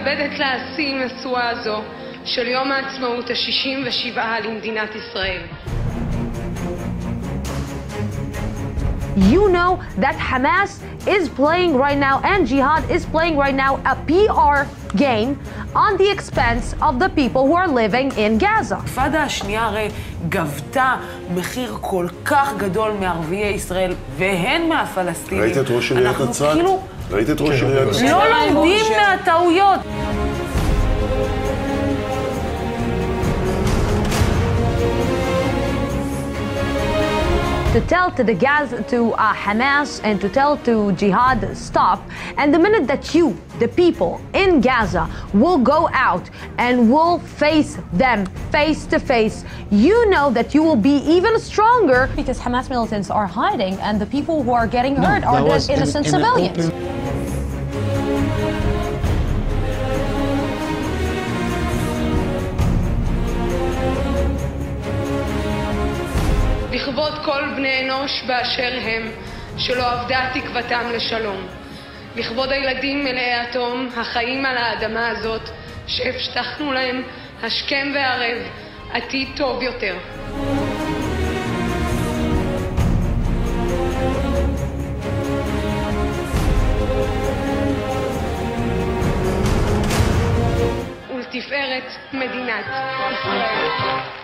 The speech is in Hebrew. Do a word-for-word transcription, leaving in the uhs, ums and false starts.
מתכבדת להשיא משואה הזו של יום העצמאות ה-שישים ושבעה למדינת ישראל. You know that Hamas is playing right now and Jihad is playing right now a P R game on the expense of the people who are living in Gaza. האינתיפאדה השנייה הרי גבתה מחיר כל כך גדול מערביי ישראל והן מהפלסטינים. ראית את ראש עיריית נצרת? כאילו... ראית את ראש עיריית נצרת? לא לומדים מהטעויות. To tell to the Gaza, to uh, Hamas and to tell to Jihad stop, and the minute that you, the people in Gaza, will go out and will face them face to face, you know that you will be even stronger. Because Hamas militants are hiding and the people who are getting hurt no, are the innocent in, in civilians. לכבוד כל בני אנוש באשר הם, שלא אבדה תקוותם לשלום. לכבוד הילדים מלאי התום, החיים על האדמה הזאת, שהבטחנו להם השכם והערב עתיד טוב יותר. ולתפארת מדינת ישראל.